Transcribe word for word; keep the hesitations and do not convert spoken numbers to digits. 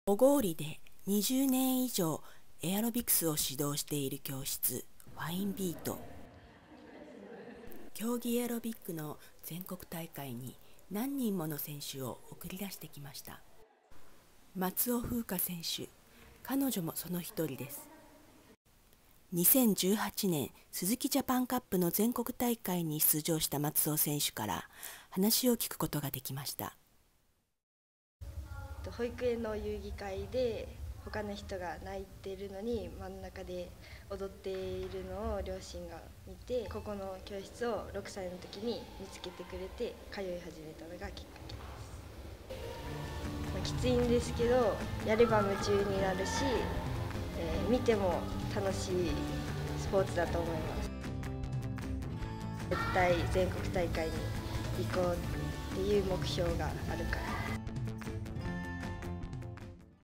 小郡でにじゅうねん以上エアロビクスを指導している教室ファインビート。競技エアロビックの全国大会に何人もの選手を送り出してきました。松尾風花選手、彼女もその一人です。にせんじゅうはちねん鈴木ジャパンカップの全国大会に出場した松尾選手から話を聞くことができました。 保育園の遊戯会で他の人が泣いてるのに真ん中で踊っているのを両親が見て、ここの教室をろくさいの時に見つけてくれて通い始めたのがきっかけです。まあ、きついんですけどやれば夢中になるし、えー、見ても楽しいスポーツだと思います。絶対全国大会に行こうっていう目標があるから。